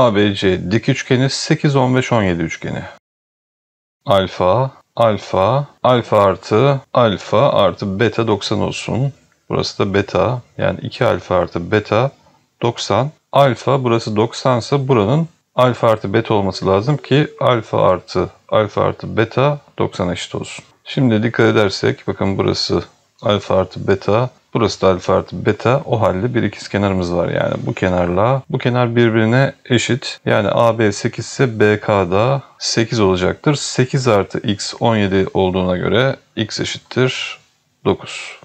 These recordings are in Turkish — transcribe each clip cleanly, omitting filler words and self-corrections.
ABC dik üçgeni 8, 15, 17 üçgeni. Alfa, alfa, alfa artı beta 90 olsun. Burası da beta, yani 2 alfa artı beta 90. Alfa burası 90 ise buranın alfa artı beta olması lazım ki alfa artı beta 90 eşit olsun. Şimdi dikkat edersek bakın burası alfa artı beta, burası da alfa artı beta. O halde bir ikizkenarımız var. Yani bu kenarla bu kenar birbirine eşit. Yani AB 8 ise BK da 8 olacaktır. 8 artı x 17 olduğuna göre x eşittir 9.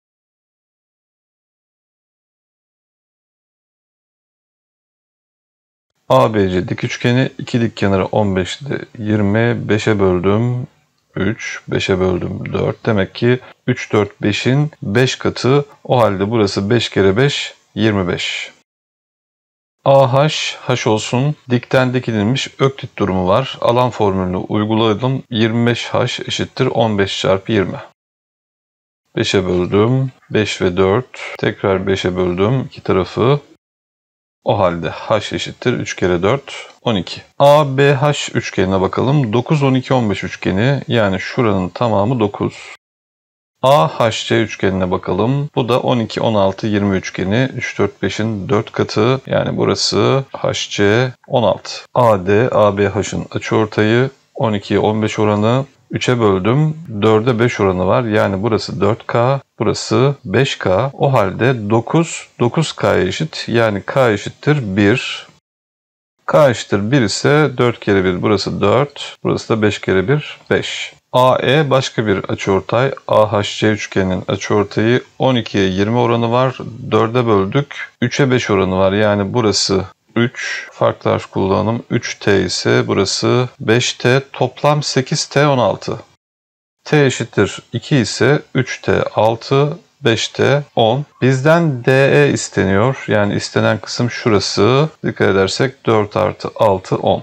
ABC dik üçgeni 2 dik kenarı 15'ti. 20, 5'e böldüm 3, 5'e böldüm 4. Demek ki 3, 4, 5'in 5 katı. O halde burası 5 kere 5, 25. AH, H olsun. Dikten dikilmiş öklit durumu var. Alan formülünü uyguladım. 25H eşittir 15 çarpı 20. 5'e böldüm. 5 ve 4. Tekrar 5'e böldüm. İki tarafı. O halde H eşittir 3 kere 4, 12. ABH üçgenine bakalım. 9, 12, 15 üçgeni. Yani şuranın tamamı 9. AHC üçgenine bakalım. Bu da 12, 16, 20 üçgeni. 3, 4, 5'in 4 katı. Yani burası HC 16. AD, ABH'ın açıortayı 12'ye 15 oranı. 3'e böldüm. 4'e 5 oranı var. Yani burası 4K, burası 5K. O halde 9, 9K'ya eşit. Yani K eşittir 1. K eşittir 1 ise 4 kere 1 burası 4. Burası da 5 kere 1 5. AE başka bir açıortay. AHC üçgeninin açıortayı 12'ye 20 oranı var. 4'e böldük. 3'e 5 oranı var. Yani burası 3, farklı harf kullanım 3T ise burası 5T, toplam 8T 16. T eşittir 2 ise 3T 6, 5T 10. Bizden DE isteniyor. Yani istenen kısım şurası. Dikkat edersek 4 artı 6 10.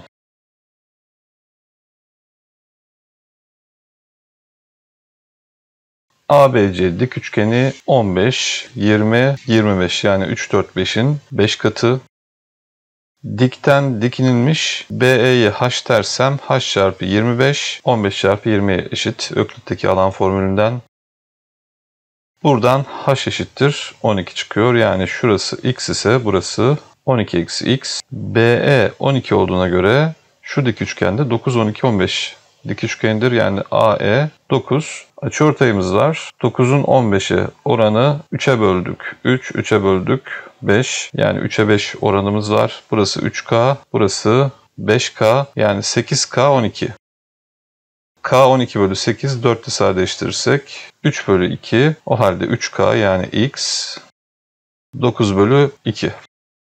ABC dik üçgeni 15, 20, 25 yani 3, 4, 5'in 5 katı. Dikten dikinilmiş BE'ye H dersem H çarpı 25, 15 çarpı 20'ye eşit. Öklit'teki alan formülünden. Buradan H eşittir 12 çıkıyor. Yani şurası X ise burası 12 eksi X. BE 12 olduğuna göre şu dik üçgende 9, 12, 15 dik üçgendir. Yani AE 9. Açıortayımız var. 9'un 15'e oranı 3'e böldük. 3, 3'e böldük 5. Yani 3'e 5 oranımız var. Burası 3K, burası 5K. Yani 8K 12. K 12 bölü 8, 4'te sadeleştirirsek 3 bölü 2. O halde 3K yani X 9 bölü 2.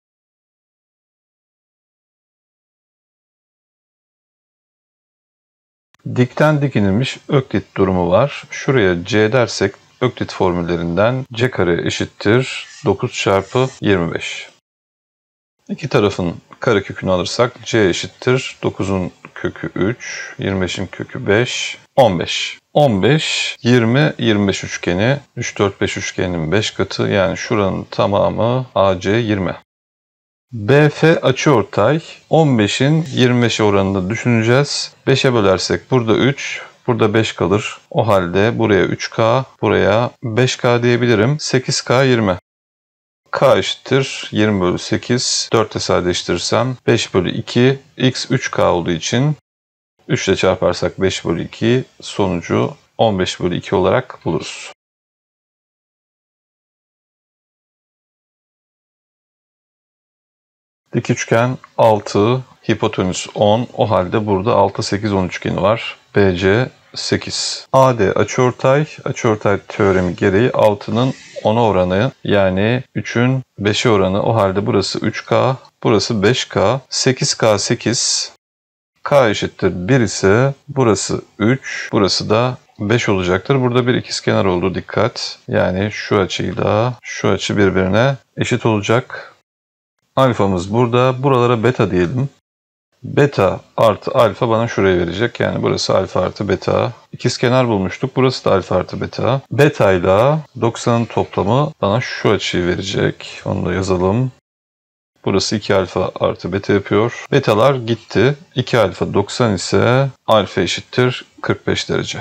Dikten dikinilmiş öklit durumu var. Şuraya C dersek öklit formüllerinden C kare eşittir 9 çarpı 25. İki tarafın karekökünü alırsak C eşittir 9'un kökü 3, 25'in kökü 5, 15. 15, 20, 25 üçgeni, 3, 4, 5 üçgeninin 5 katı yani şuranın tamamı AC 20. BF açıortay 15'in 25'e oranını düşüneceğiz. 5'e bölersek burada 3, burada 5 kalır. O halde buraya 3K, buraya 5K diyebilirim. 8K 20. K eşittir 20 bölü 8. 4'te sadeleştirirsem 5 bölü 2. X 3K olduğu için 3 ile çarparsak 5 bölü 2. Sonucu 15 bölü 2 olarak buluruz. Dik üçgen 6, hipotenüs 10. O halde burada 6, 8, 10 üçgeni var. BC 8. AD açıortay teoremi gereği 6'nın 10'a oranı yani 3'ün 5'e oranı. O halde burası 3K, burası 5K, 8K 8. K eşittir 1 ise burası 3, burası da 5 olacaktır. Burada bir ikizkenar oldu, dikkat. Yani şu açıyla şu açı birbirine eşit olacak. Alfamız burada. Buralara beta diyelim. Beta artı alfa bana şuraya verecek. Yani burası alfa artı beta. İkizkenar bulmuştuk. Burası da alfa artı beta. Beta ile 90'ın toplamı bana şu açıyı verecek. Onu da yazalım. Burası 2 alfa artı beta yapıyor. Betalar gitti. 2 alfa 90 ise alfa eşittir 45 derece.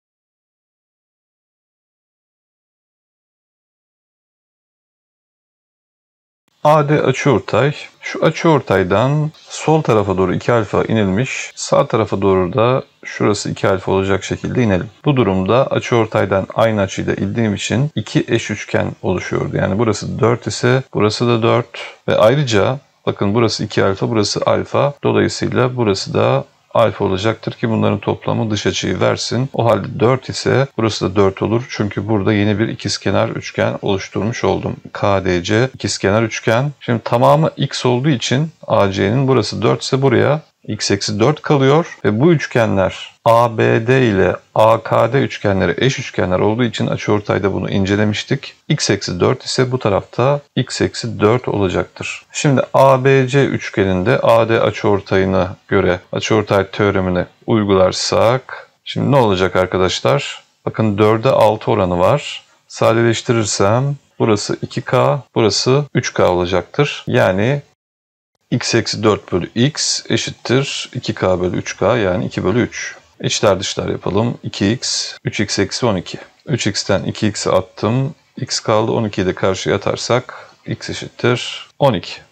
AD açıortay. Şu açıortaydan sol tarafa doğru 2 alfa inilmiş. Sağ tarafa doğru da şurası 2 alfa olacak şekilde inelim. Bu durumda açıortaydan aynı açıyla indiğim için iki eş üçgen oluşuyordu. Yani burası 4 ise burası da 4 ve ayrıca bakın burası 2 alfa, burası alfa. Dolayısıyla burası da alfa olacaktır ki bunların toplamı dış açıyı versin. O halde 4 ise burası da 4 olur. Çünkü burada yeni bir ikizkenar üçgen oluşturmuş oldum. KDC ikizkenar üçgen. Şimdi tamamı x olduğu için AC'nin burası 4 ise buraya x eksi 4 kalıyor. Ve bu üçgenler ABD ile AKD üçgenleri eş üçgenler olduğu için açıortayda bunu incelemiştik. X eksi 4 ise bu tarafta x eksi 4 olacaktır. Şimdi ABC üçgeninde AD açıortayına göre açıortay teoremini uygularsak şimdi ne olacak arkadaşlar? Bakın 4'e 6 oranı var. Sadeleştirirsem burası 2K, burası 3K olacaktır. Yani x eksi 4 bölü x eşittir 2k bölü 3k yani 2 bölü 3. İçler dışlar yapalım. 2x, 3x eksi 12. 3x'ten 2x'i attım. X kaldı. 12'yi de karşıya atarsak x eşittir 12.